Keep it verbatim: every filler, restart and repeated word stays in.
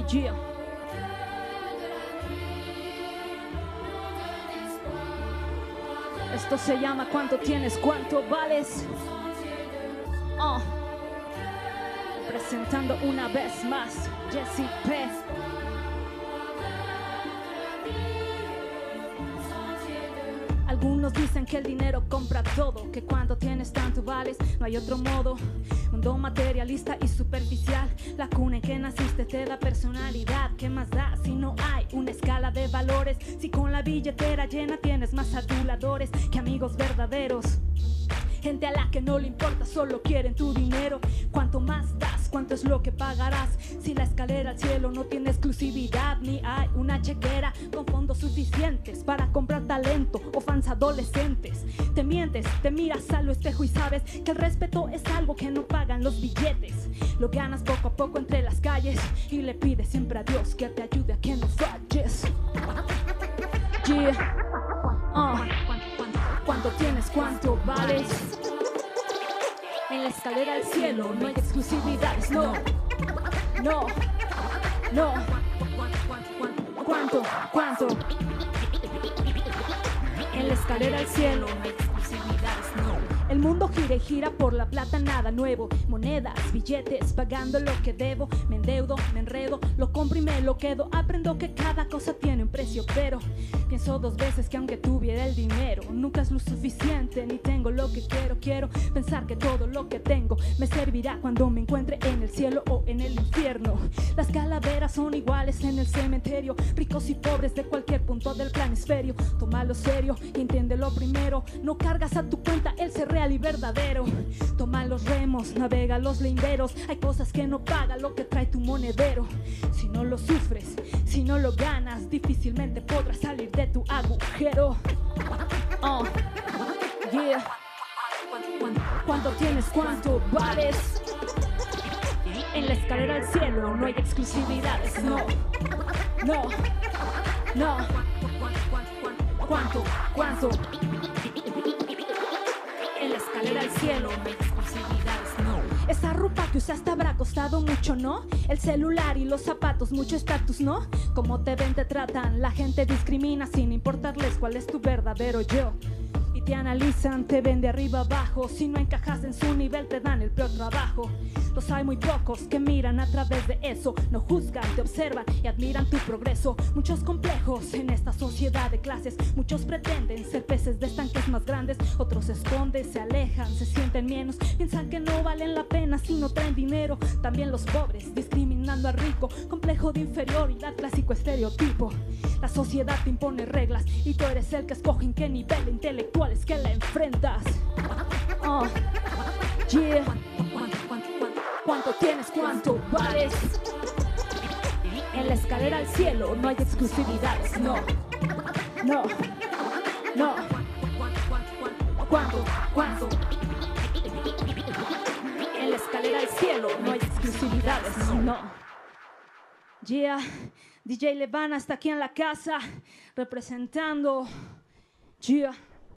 yeah. Esto se llama ¿cuánto tienes? ¿Cuánto vales? Oh. Presentando una vez más Jessie P. Algunos dicen que el dinero compra todo, que cuando tienes tanto vales, no hay otro modo. Mundo materialista y superficial, la cuna en que naciste te da personalidad. ¿Qué más da si no hay una escala de valores? Si con la billetera llena tienes más aduladores que amigos verdaderos. Gente a la que no le importa, solo quieren tu dinero. Cuanto más das, cuánto es lo que pagarás. Si la escalera al cielo no tiene exclusividad, ni hay una chequera con fondos suficientes para comprar talento o fans adolescentes. Te mientes, te miras al espejo y sabes que el respeto es algo que no pagan los billetes. Lo ganas poco a poco entre las calles y le pides siempre a Dios que te ayude a que no falles. Yeah. Uh. ¿Cuánto tienes? ¿Cuánto vales? En la escalera al cielo no hay exclusividades, no, no, no. ¿Cuánto? ¿Cuánto? En la escalera al cielo no hay exclusividades, no. El mundo gira y gira por la plata, nada nuevo. Monedas, billetes, pagando lo que debo. Me endeudo, me enredo, lo compro y me lo quedo. Aprendo que cada cosa tiene un precio, pero pienso dos veces que aunque tuviera el dinero, nunca es lo suficiente, ni tengo lo que quiero. Quiero pensar que todo lo que tengo me servirá cuando me encuentre en el cielo o en el infierno. Las calaveras son iguales en el cementerio, ricos y pobres de cualquier punto del planisferio. Tómalo serio y entiéndelo primero, no cargas a tu cuenta el ser real y verdadero. Toma los remos, navega los linderos. Hay cosas que no paga lo que trae tu monedero. Si no lo sufres, si no lo ganas, difícilmente podrás salir de tu agujero. Oh, yeah. ¿Cuánto tienes? ¿Cuánto vales? En la escalera al cielo no hay exclusividades, no, no, no. ¿Cuánto? ¿Cuánto? En la escalera al cielo no hay exclusividades, no. Esa ropa que usaste habrá costado mucho, ¿no? El celular y los zapatos, mucho estatus, ¿no? Como te ven, te tratan, la gente discrimina sin importarles cuál es tu verdadero yo. Y te analizan, te ven de arriba abajo. Si no encajas en su nivel te dan el peor trabajo. Los hay muy pocos que miran a través de eso. No juzgan, te observan y admiran tu progreso. Muchos complejos en esta sociedad de clases. Muchos pretenden ser peces de estanques más grandes. Otros se esconden, se alejan, se sienten menos. Piensan que no valen la pena si no traen dinero. También los pobres, discriminando al rico. Complejo de inferioridad, clásico estereotipo. La sociedad te impone reglas y tú eres el que escoge en qué nivel intelectual es que la enfrentas. Oh, yeah. ¿Cuánto tienes? ¿Cuánto vales? En la escalera al cielo no hay exclusividades, no, no, no. ¿Cuánto? ¿Cuánto? En la escalera al cielo no hay exclusividades, no. Yeah, D J Levana está aquí en la casa representando. Yeah.